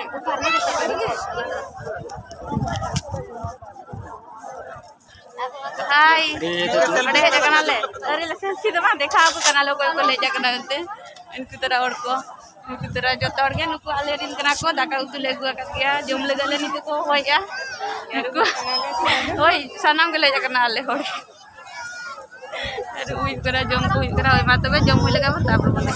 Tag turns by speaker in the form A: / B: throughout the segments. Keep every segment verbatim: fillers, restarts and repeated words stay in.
A: Hai, ada aja kenal le. Dari lisensi tu mah dekha aku kenal ko ko leja kenal ente. Inku tera or ko. Inku tera joto or ge nuku alerin kena ko daka utu le gua kakia jom le gale ni ko hoy ya. Nuku. Hoy sanam ge leja kenal le hor. Aduh, ui kena jom ku kena hoy mata be jom le ga mata apa.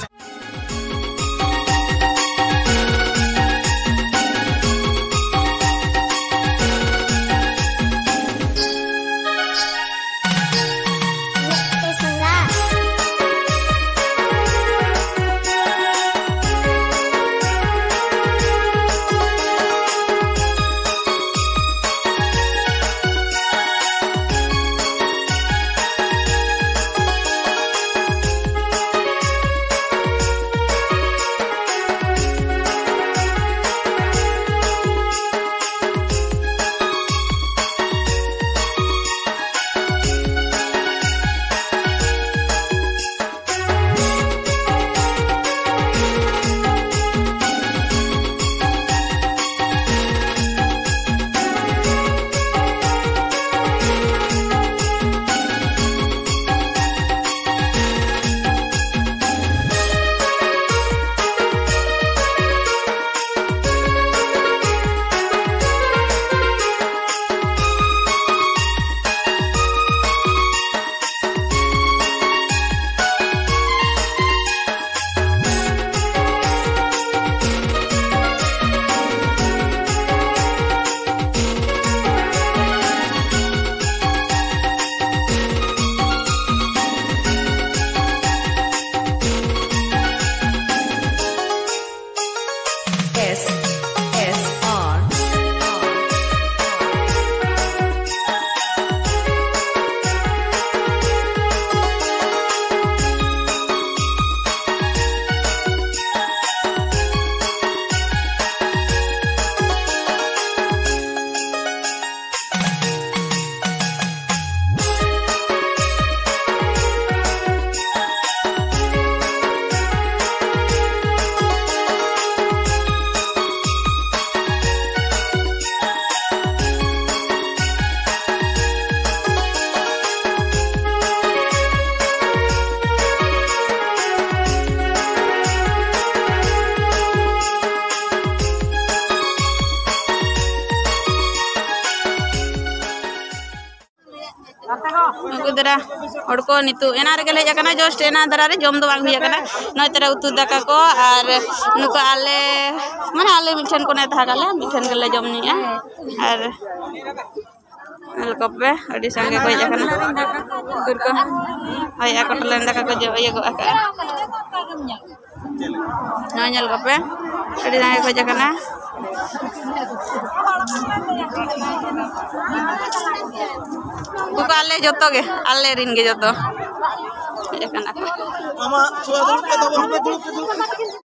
A: Aku dara orko nitu enar gele jakana just ena dara re jom do bang huya kana noi tara utu daka ko ar nuko ale mane ale mithen ko ne tha gale mithen gele jom niya ar al kope adi sange ko jakana kur ko ay ako telen daka ko jo ye ko aka nanyal kope adi sange ko jakana Buka ale joto ge, ale rin ge joto. Ya kan aku. Mama,